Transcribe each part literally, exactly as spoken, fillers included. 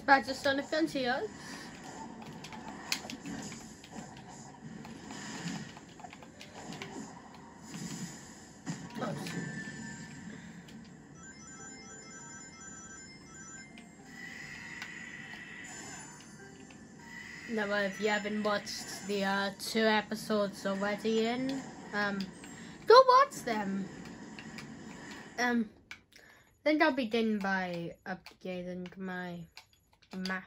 It's back to Sonic Frontiers. Oh. Now, if you haven't watched the uh, two episodes already in, um, go watch them. Um, I think I'll begin by updating my map.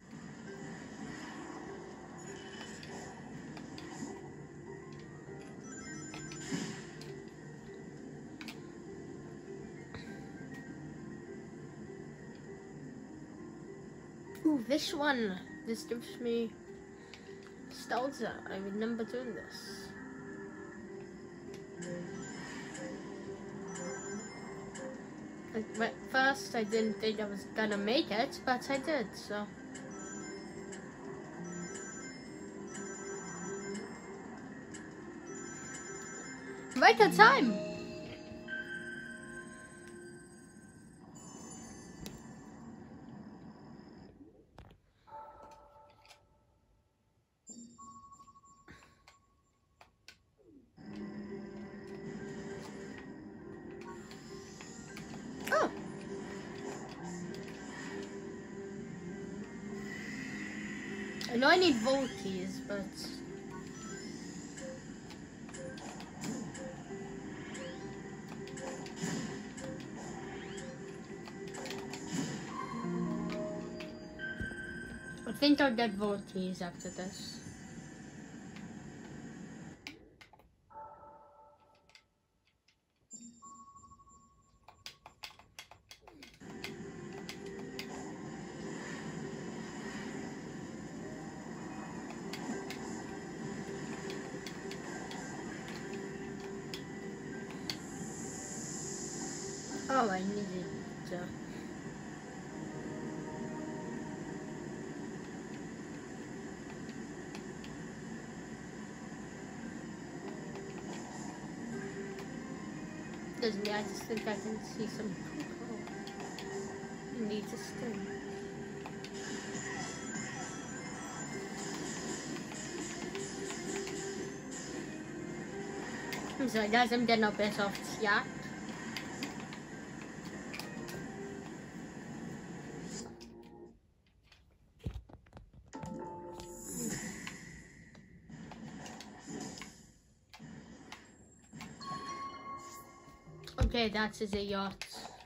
Ooh, this one. This gives me nostalgia. I remember doing this. At first, I didn't think I was gonna make it, but I did, so. Right on time! Oh! I know I need vault keys, but... I think I'll get vault keys after this. Oh, I needed to... Doesn't mean I just think I can see some people. You need to stay. I'm sorry guys, I'm getting a bit off track. Okay, that is a yacht.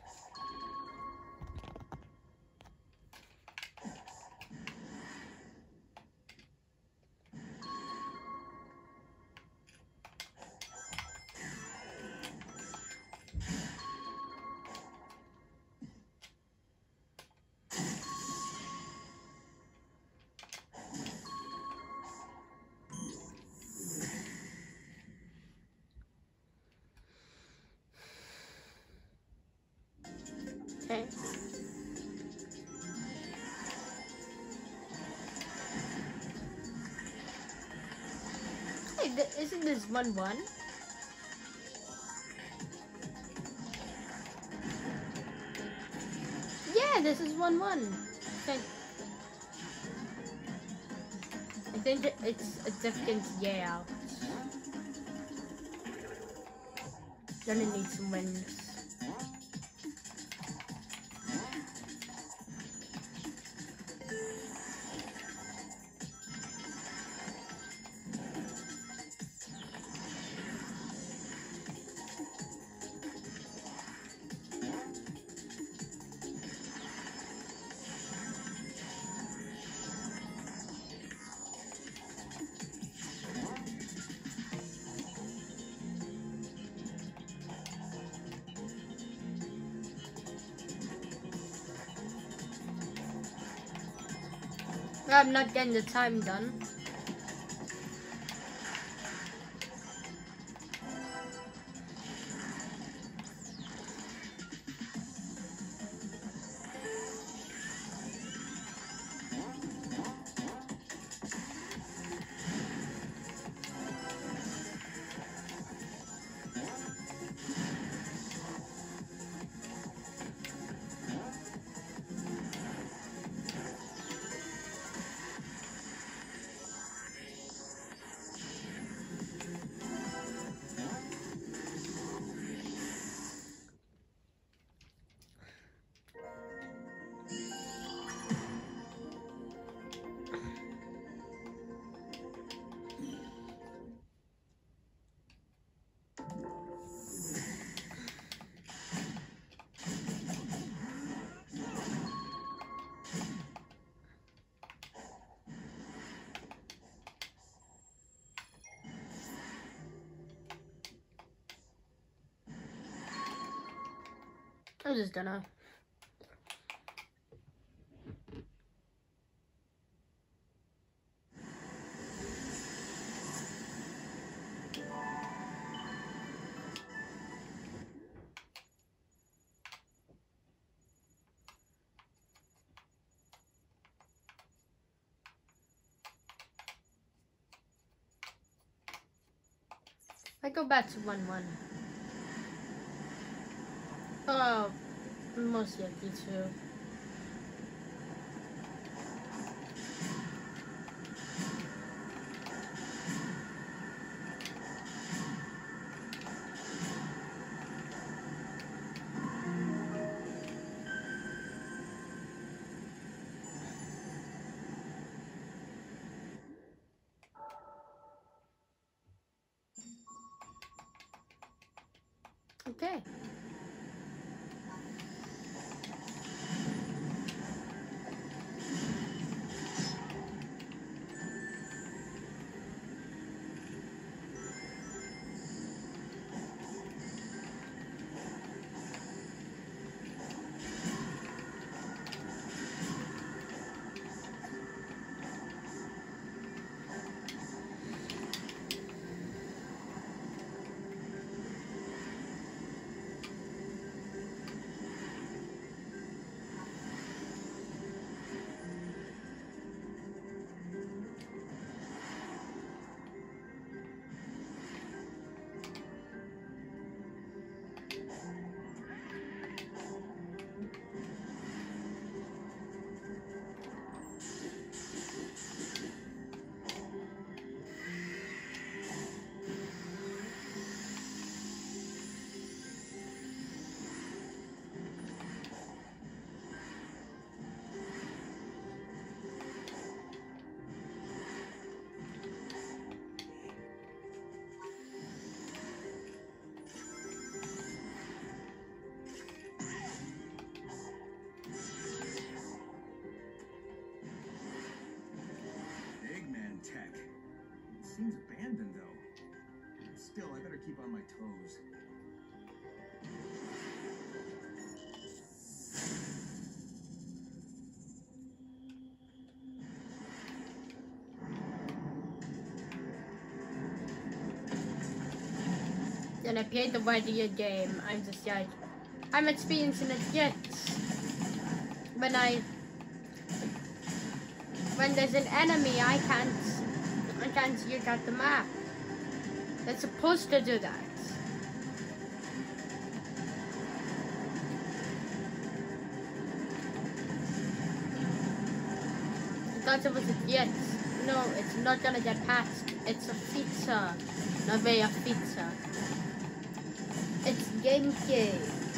Okay. Hey, th isn't this one one? Yeah, this is one one. Okay. I think it's a different layout. Gonna need some wings. I'm not getting the time done. I just don't know. I go back to one one. Oh, most likely too. Okay. Seems abandoned, though. Still, I better keep on my toes. Then I played the video game. I'm just like, I'm experiencing it yet. When I, when there's an enemy, I can't, I can't look at the map. It's supposed to do that. I thought it was a yet. No, it's not gonna get past. It's a feature, not a feature. It's gameplay.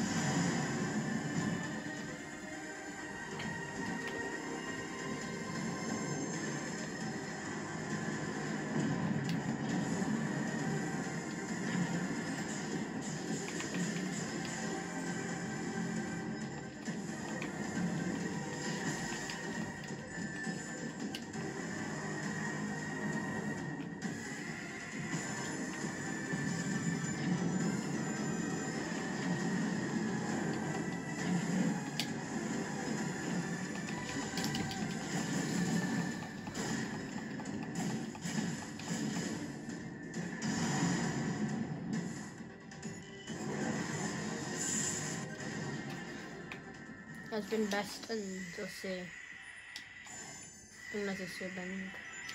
Has been best and just say unless it's band.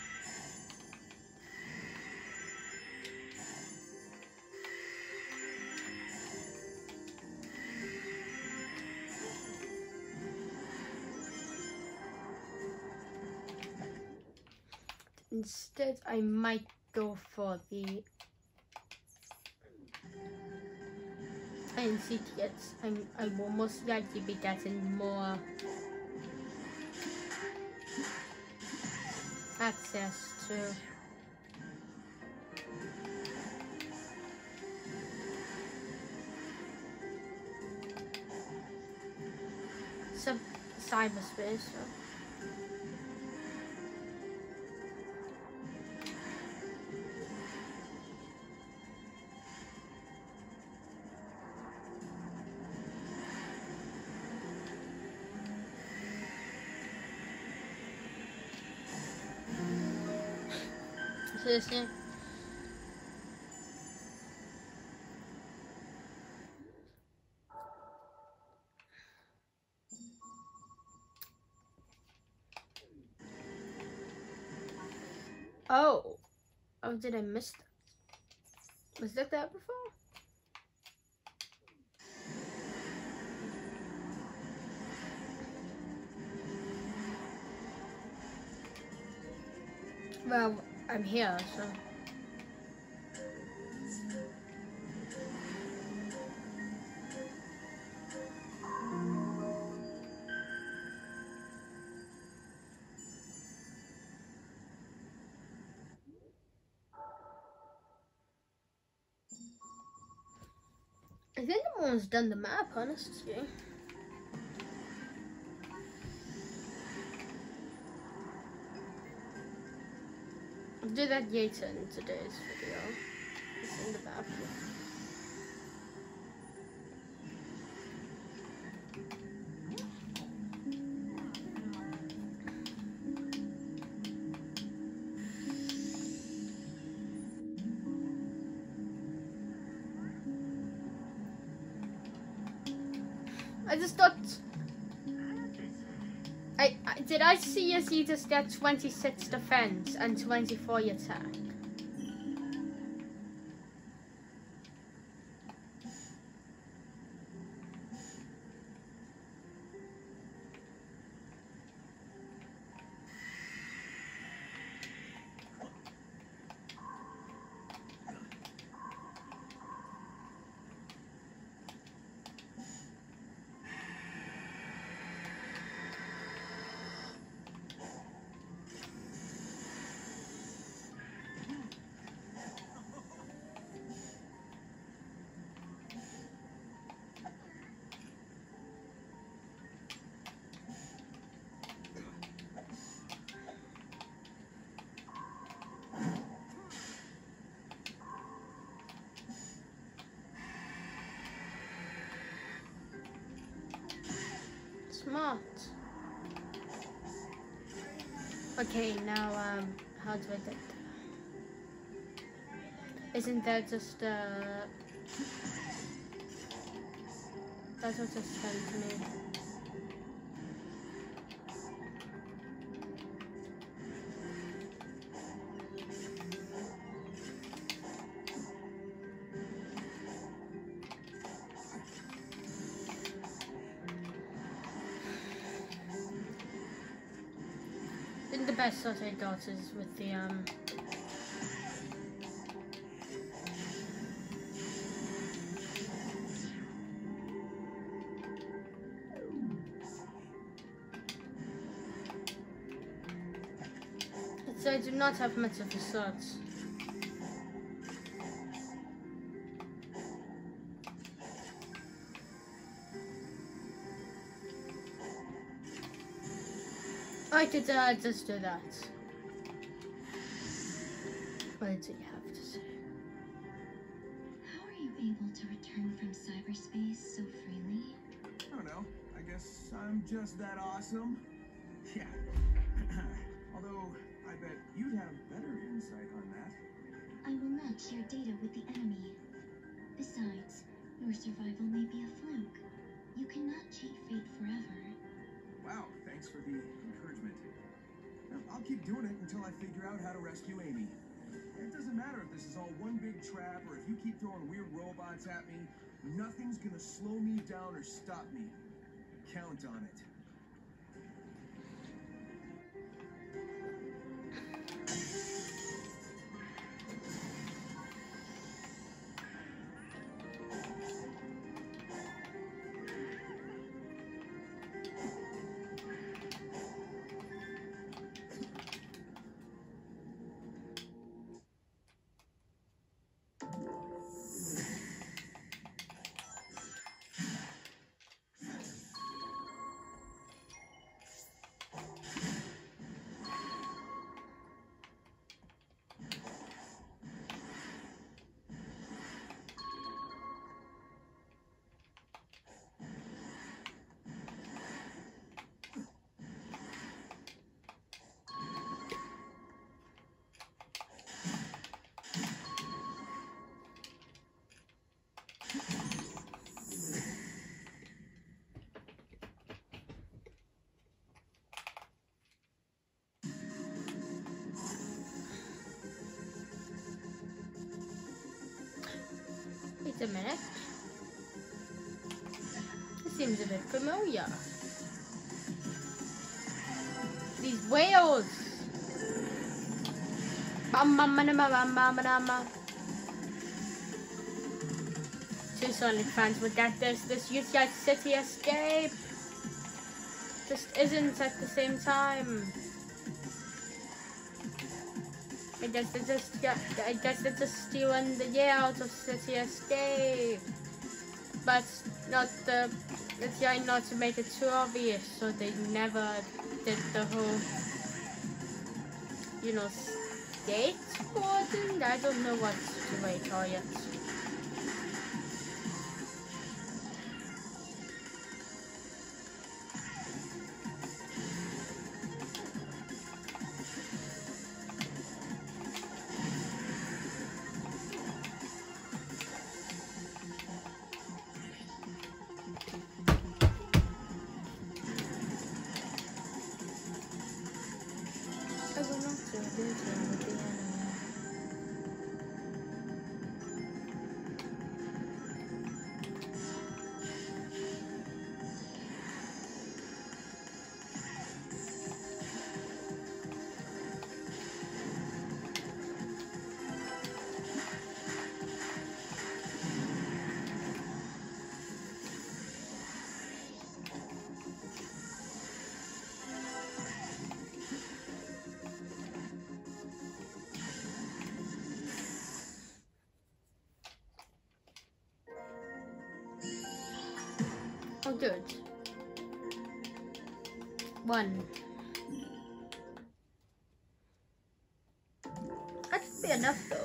Instead, I might go for the N C tickets. I'm, I will most likely be getting more access to some cyberspace. So. this game. Oh. Oh, did I miss that? Was that that before? Well, I'm here, so. I think everyone's done the map, honestly. I'll do that later in today's video. It's in the map. I just thought. I, I did I see us you just get twenty-six defense and twenty-four attack? Smart. Okay, now um, how do I get there? Isn't that just uh? That's what just sent to me. The best sort I got is with the um so I do not have much of a sword. I could uh, just do that. What do you have to say? How are you able to return from cyberspace so freely? I don't know. I guess I'm just that awesome. Yeah. Although, I bet you'd have better insight on that. I will not share data with the enemy. Besides, your survival may be a fluke. You cannot cheat fate forever. Wow, thanks for the encouragement. I'll keep doing it until I figure out how to rescue Amy. It doesn't matter if this is all one big trap or if you keep throwing weird robots at me. Nothing's gonna slow me down or stop me. Count on it. Wait a minute. This seems a bit familiar. These whales! Bam bam bam bam bam bam bam. Two Sonic fans would get this. This U T I City Escape just isn't at the same time. I guess they just got, I guess they're just stealing the year out of City Escape, but not the. It's trying not to make it too obvious, so they never did the whole, you know, skateboarding. I don't know what to wait for yet. Oh, good. One. That should be enough, though.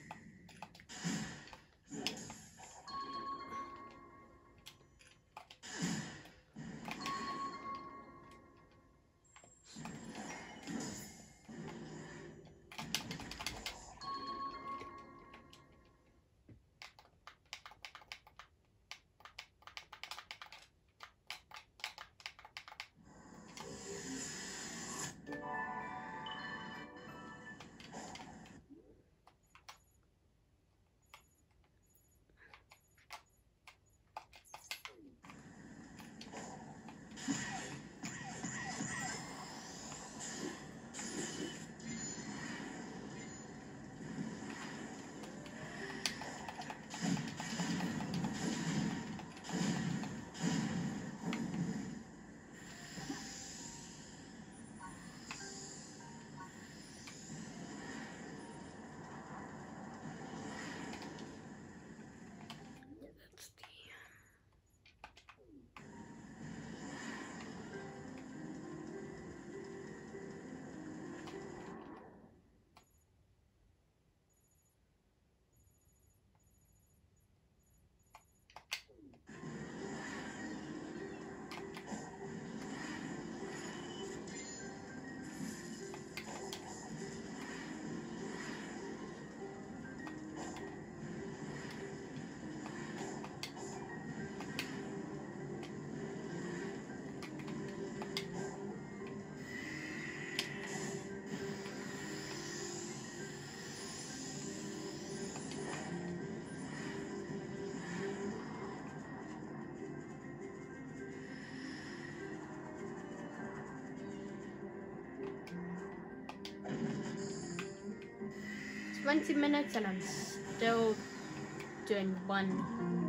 twenty minutes and I'm still doing one.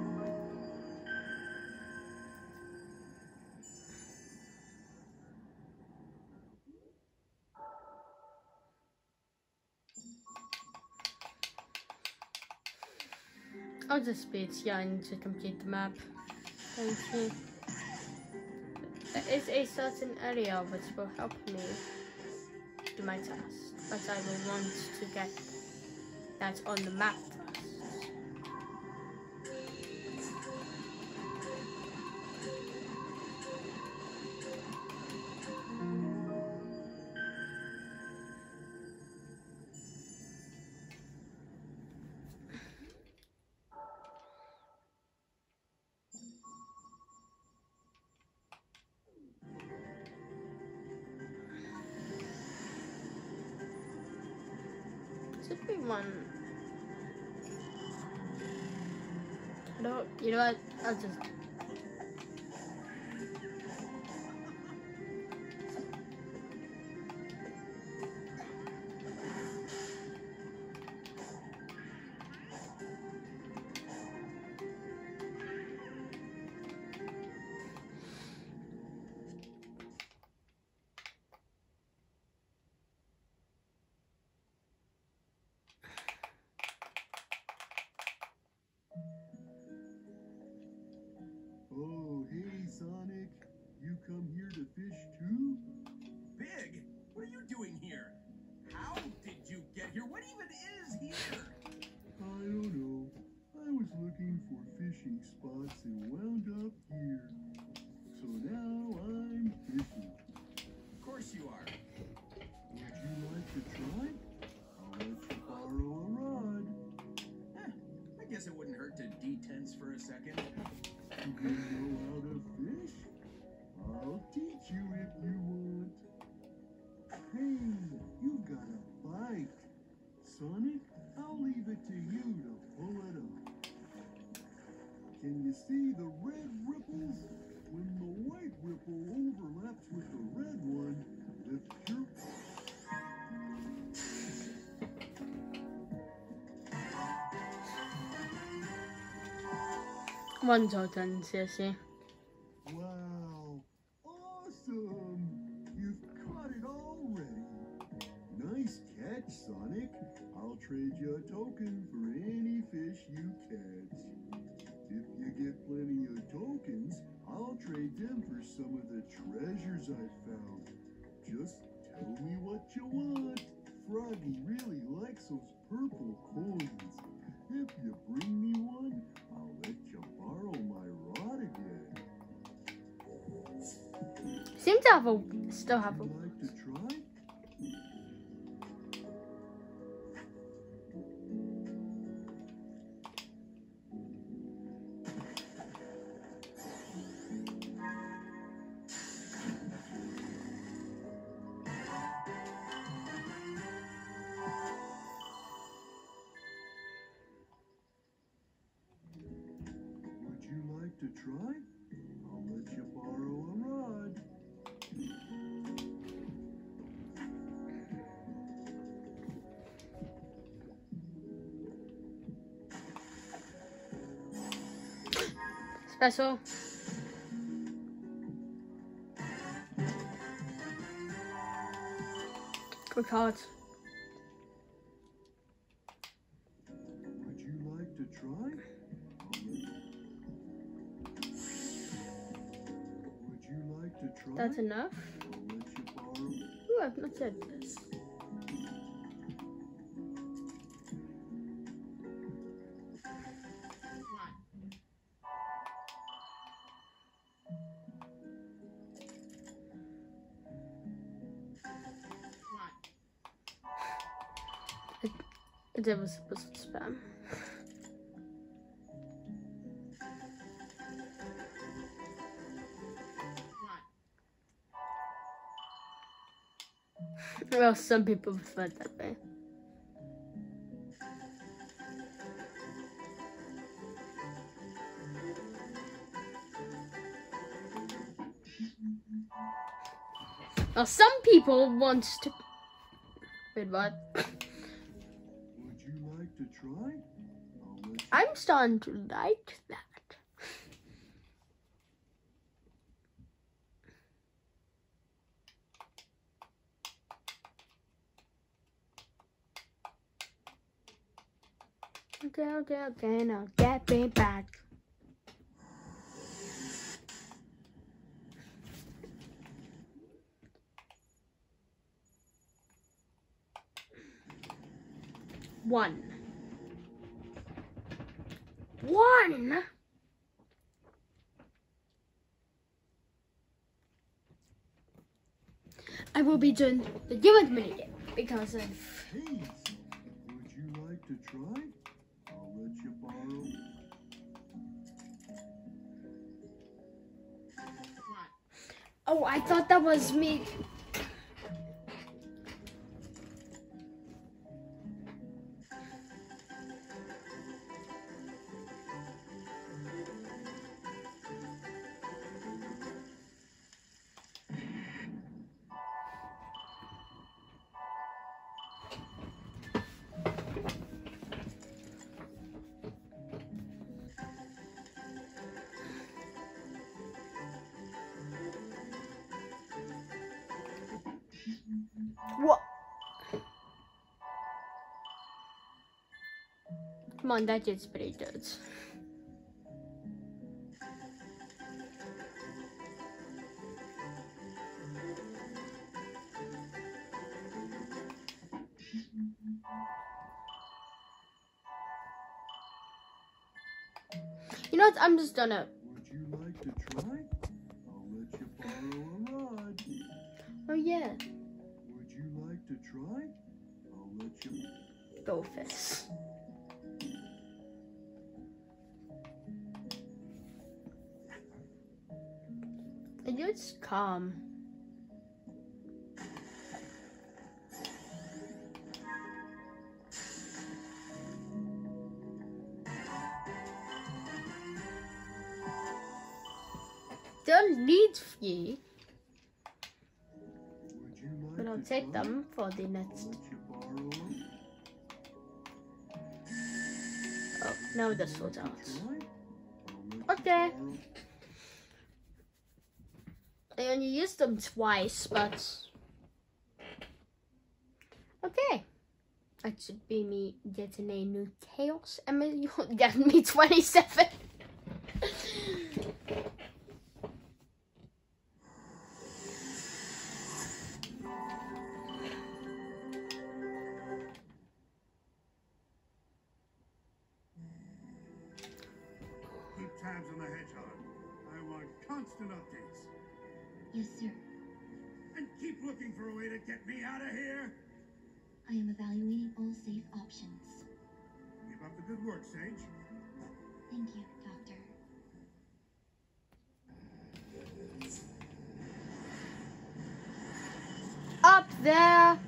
I'll just speed scanning to complete the map. Thank you. There is a certain area which will help me do my task, but I will want to get that on the map first. Should be one. No, you know what? I'll just. Oh, hey, Sonic. You come here to fish too? Big, what are you doing here? How did you get here? What even is here? I don't know. I was looking for fishing spots and wound up here. So now I'm fishing. Of course you are. Would you like to try? I'll let you borrow a rod. Eh, I guess it wouldn't hurt to detense for a second. You know how to fish? I'll teach you if you want. Hey, you got a bite. Sonic, I'll leave it to you to pull it up. Can you see the red ripples? When the white ripple overlaps with the red one, lift your... One token, seriously. Wow, awesome! You've caught it already. Nice catch, Sonic. I'll trade you a token for any fish you catch. If you get plenty of tokens, I'll trade them for some of the treasures I found. Just tell me what you want. Froggy really likes those purple coins. If you bring me one, I'll let you borrow my rod again. Seem to have a still have a. Would you like to try? Would you like to try? I'll let you borrow a rod. Special. Good cards. Would you like to try? I'll let- Would you like to try? That's enough. I'll let you borrow. Ooh, I've not said this. It, it was supposed to spam. Well, some people prefer it that way. Now, some people want to. Wait, what? Would you like to try? I'll let you. I'm starting to like that. Okay, okay, okay, now get me back. One. One? I will be doing the Humans minigame because of... Hey, would you like to try? I'll let you borrow. Oh, I thought that was me. What? Come on, that is pretty good. You know what? I'm just gonna. Would you like to try? I'll let you borrow a rod. Oh yeah. Would you like to try? I'll let you. Go fish. And you're just calm. Don't need three, Would you like but I'll to take try? them for the I'll next. let you borrow them. Oh, now this was out. Try? I'll let you Okay. borrow. I only used them twice, but okay. That should be me getting a new chaos. Emma, you getting me twenty-seven. Keep tabs on the hedgehog. I want constant updates. Yes, sir. And keep looking for a way to get me out of here. I am evaluating all safe options. Keep up the good work, Sage. Thank you, Doctor. Up there.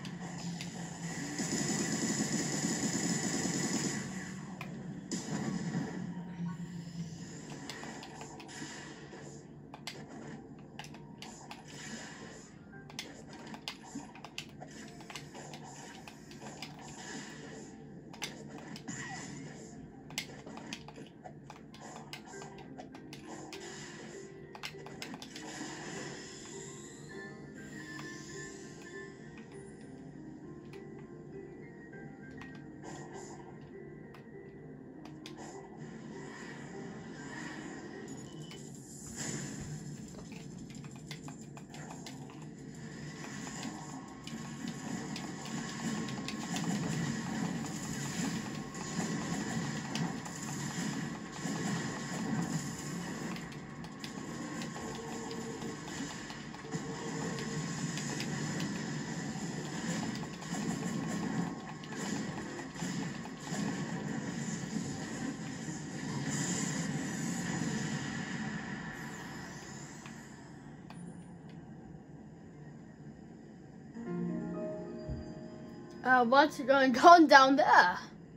Uh, what's going on down there?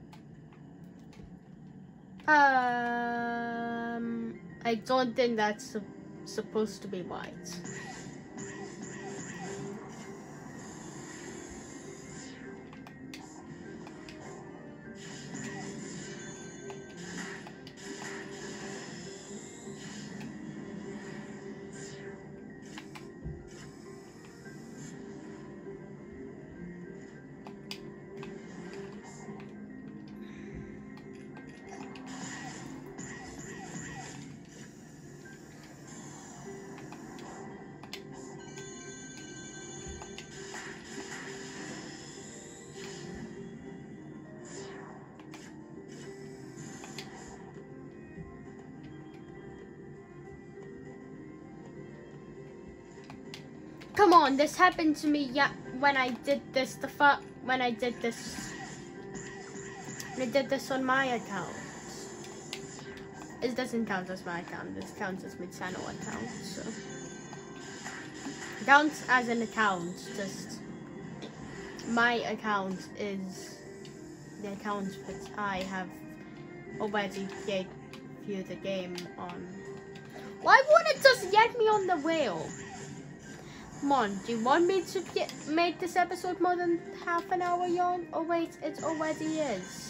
Um, I don't think that's su supposed to be white. Come on, this happened to me yeah when I did this the fu when I did this when I did this on my account. It doesn't count as my account, this counts as my channel account, so it counts as an account, just my account is the account that I have already gave you the game on. Why won't it just get me on the wheel? Come on, do you want me to get, make this episode more than half an hour long? Oh wait, it already is.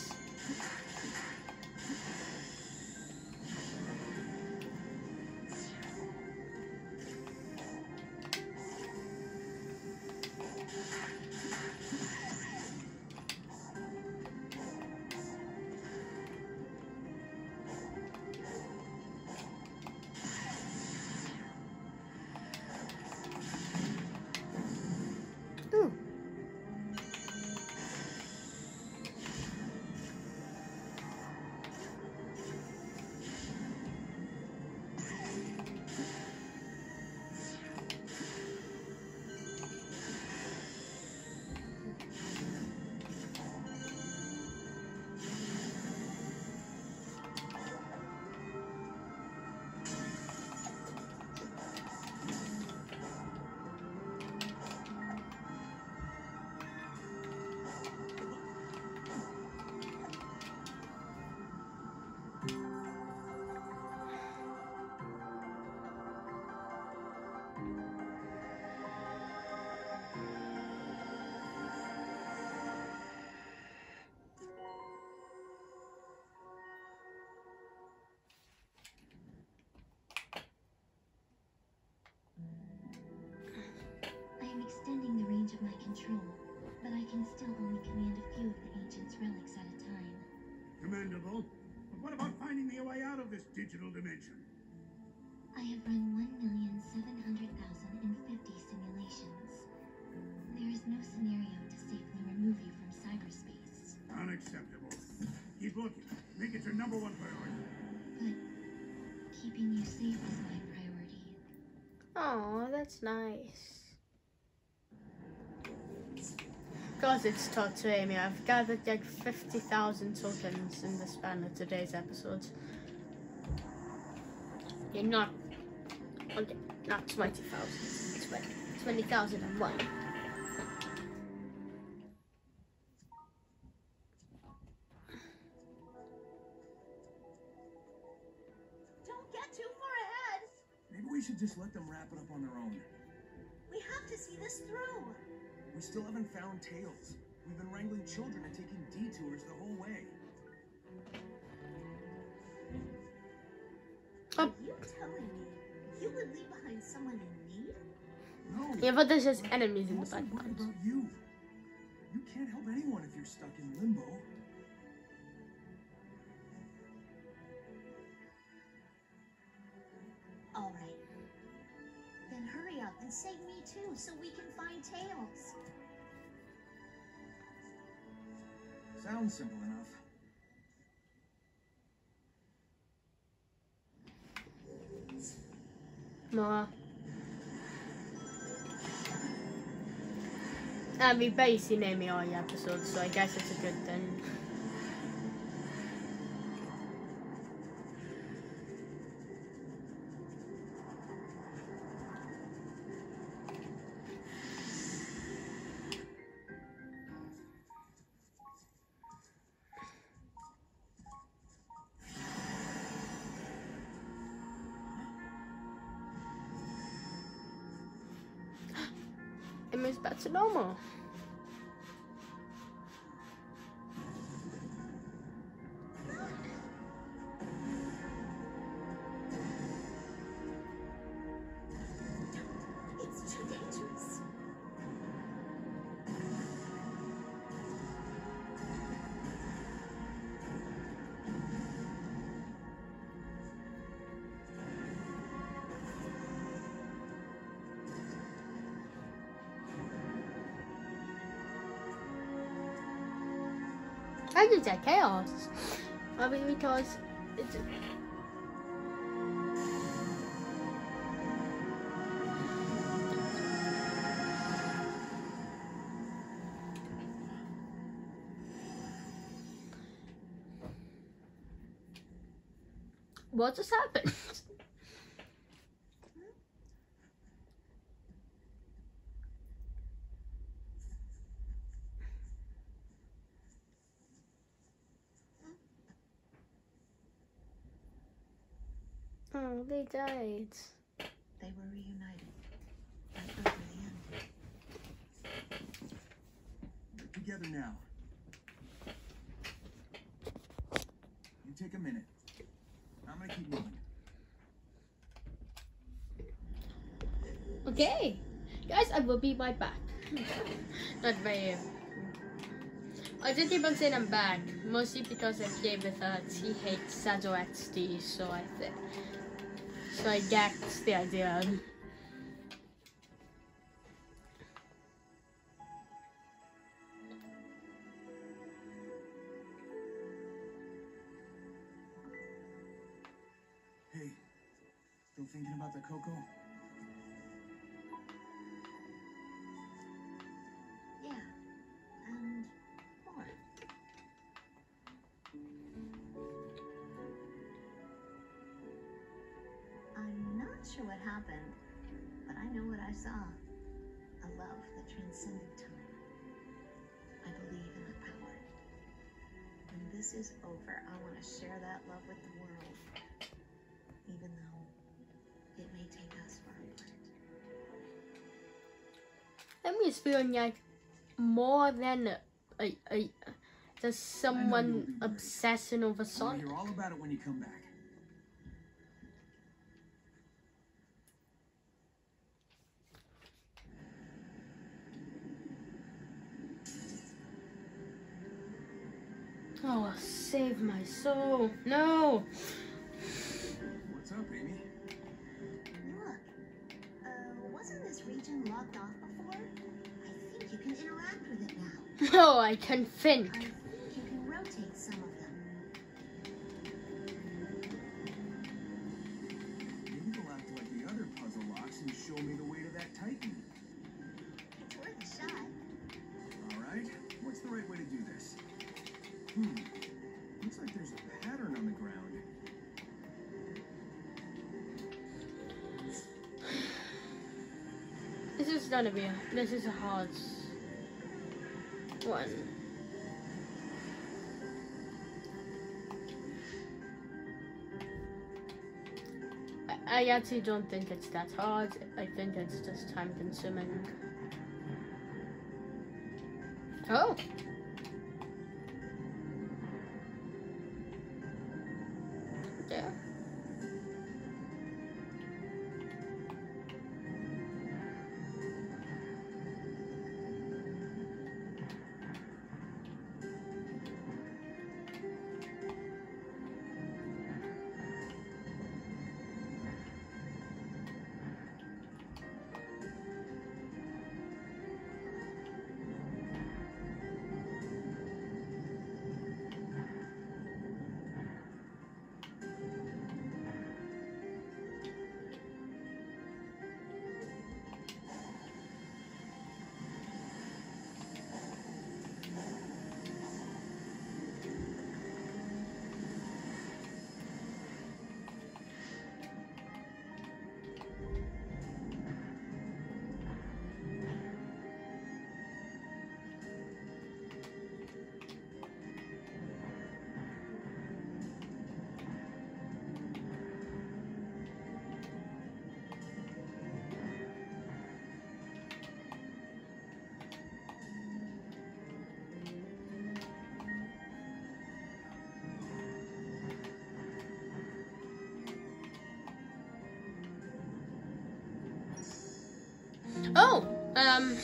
control, but I can still only command a few of the Ancient's relics at a time. Commendable. But what about finding me a way out of this digital dimension? I have run one million seven hundred thousand fifty simulations. There is no scenario to safely remove you from cyberspace. Unacceptable. Keep looking. Make it your number one priority. But keeping you safe is my priority. Oh, that's nice. Because it's taught to Amy, I've gathered like fifty thousand tokens in the span of today's episodes. You're not, okay, not twenty thousand, twenty thousand and one. Don't get too far ahead. Maybe we should just let them wrap it up on their own. We have to see this through. We still haven't found Tails. We've been wrangling children and taking detours the whole way. Are you telling me you would leave behind someone in need? No. Yeah, but there's just enemies in the I'm also worried background. about you. You can't help anyone if you're stuck in limbo. All right. Then hurry up and save me too, so we can find Tails. Sounds simple enough. More. And we've barely seen Amy all the episodes, so I guess it's a good thing. Amy's back to normal. It's too dangerous. I did that chaos. I mean, because it's. What just happened? Oh, they died. They were reunited. Right before the end. We're together now. You take a minute. I'm gonna keep moving. Okay, guys, I will be right back. Not very. I just keep on saying I'm back, mostly because I played with uh, T H Shadow X D, so I think. So I get the idea. Hey, still thinking about the Coco? Yeah. And more. I'm not sure what happened, but I know what I saw. A love that transcended time. I believe in the power. When this is over, I want to share that love with the world. Even though it may take us far apart. Let me feeling like more than a, a, there's someone be ready. obsessing over I want Sonic. to hear all about it when you come back. Oh, save my soul. No. What's up, Amy? Look, uh, wasn't this region locked off before? I think you can interact with it now. No, I can think. I think you can rotate some of them. Maybe they'll act like the other puzzle locks and show me the way to that Titan. It's worth a shot. All right, what's the right way to do this? Hmm, looks like there's a pattern on the ground. This is gonna be a, this is a hard one. I, I actually don't think it's that hard. I think it's just time consuming. Oh. Yeah. Oh, um,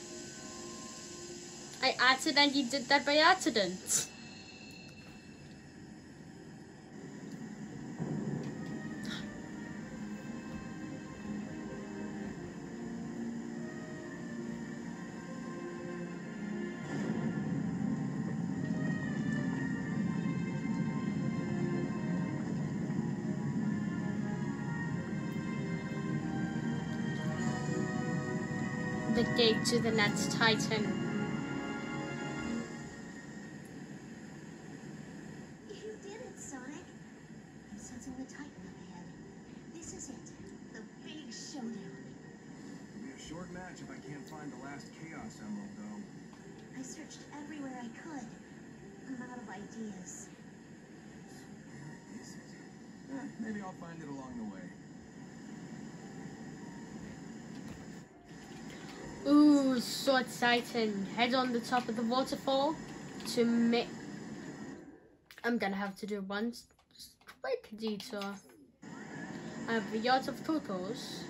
I accidentally did that by accident. The gate to the next Titan. You did it, Sonic. I'm sensing the Titan up ahead. This is it. The big showdown. It'll be a short match if I can't find the last Chaos Emerald, though. I searched everywhere I could. I'm out of ideas. Where is it? Eh, maybe I'll find it along the way. Ooh, so exciting. Head on the top of the waterfall to make... I'm gonna have to do one quick detour. I have the Yacht of Turtles.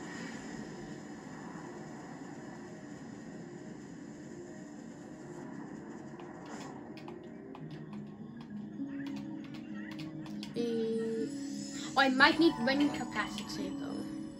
The... Oh, I might need wind capacity though.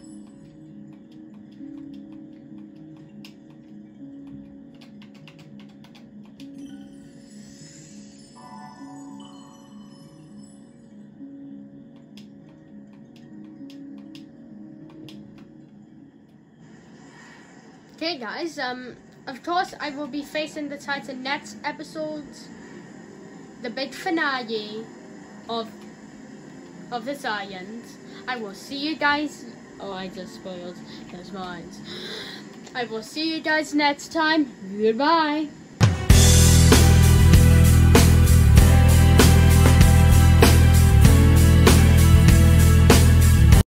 Okay guys, um, of course I will be facing the Titan next episode, the big finale of of this island. I will see you guys, oh I just spoiled his minds. I will see you guys next time, goodbye.